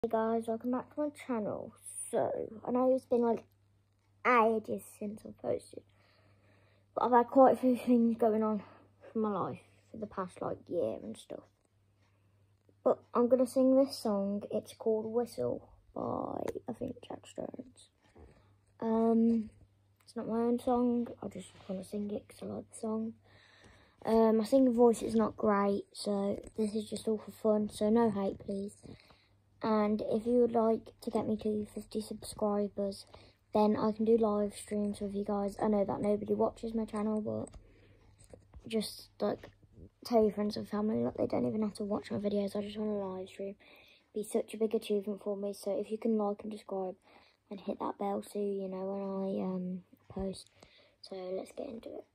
Hey guys, welcome back to my channel. So, I know it's been like ages since I've posted, but I've had quite a few things going on for my life for the past like year and stuff. But I'm going to sing this song. It's called Whistle by, I think, Jack Jones. It's not my own song, I just want to sing it because I like the song. My singing voice is not great, so this is just all for fun, so no hate please. And if you would like to get me to 50 subscribers, then I can do live streams with you guys. I know that nobody watches my channel, but just like tell your friends and family that they don't even have to watch my videos. I just want to live stream. It'd be such a big achievement for me. So if you can like and subscribe and hit that bell so you know when I post. So let's get into it.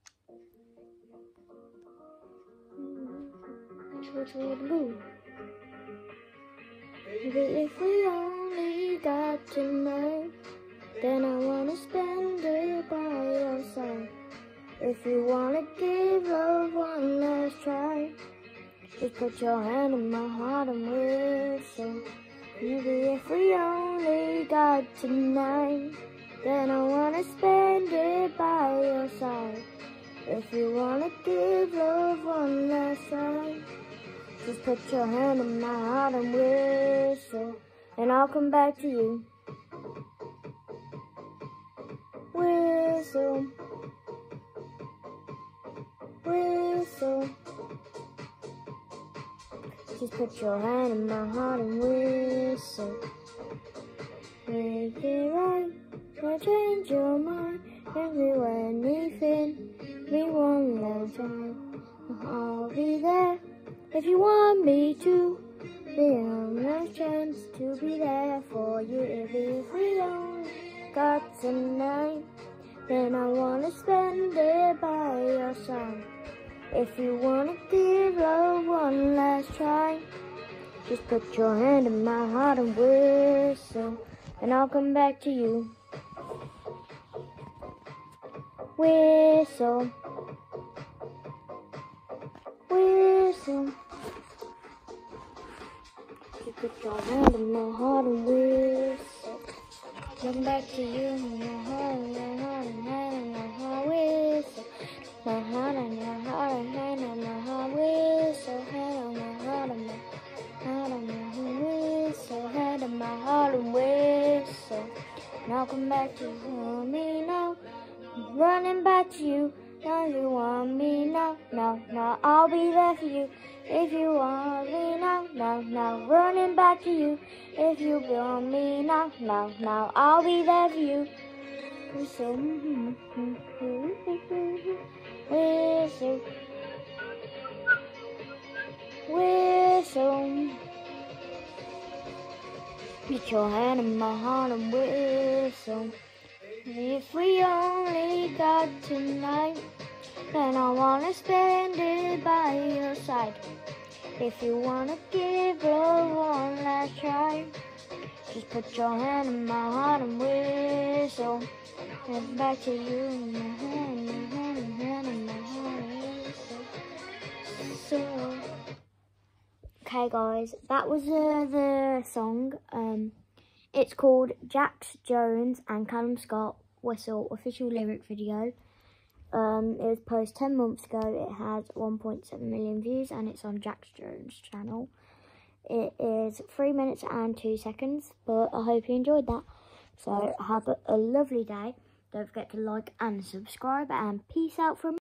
If we only got tonight, then I wanna spend it by your side. If you wanna give love one last try, just put your hand in my heart and whistle. Maybe if we only got tonight, then I wanna spend it by your side. If you wanna give love one last try, just put your hand in my heart and whistle, and I'll come back to you. Whistle, whistle. Just put your hand in my heart and whistle. Make it right, or change your mind. If you anything, me one last time. I'll be there. If you want me to, be on last chance to be there for you. If we only got tonight, then I wanna spend it by your side. If you wanna give love one last try, just put your hand in my heart and whistle, and I'll come back to you. Whistle, whistle. You put your hand in my heart and whistle. Come back to you in my heart and my heart and hand and my heart whistle. My heart and your heart and hand and my heart whistle. Hand on my heart and my heart and my heart whistle. Hand on my heart and whistle. And I'll come back to you. Want me now? I'm running back to you. Now you want me now, now, I'll be there for you. If you want me now, running back to you. If you want me now, I'll be there for you. Whistle, whistle, whistle. Put your hand in my heart and whistle. If we only got tonight, then I wanna spend it by your side. If you wanna give love one last try, just put your hand in my heart and whistle. And back to you in my hand, my hand, my hand, and my heart and whistle. So, okay guys, that was the song. It's called Jack Jones and Calum Scott Whistle official lyric video. It was posted 10 months ago. It has 1.7 million views and it's on Jack Jones' channel. It is 3 minutes and 2 seconds, but I hope you enjoyed that. So have a lovely day. Don't forget to like and subscribe, and peace out from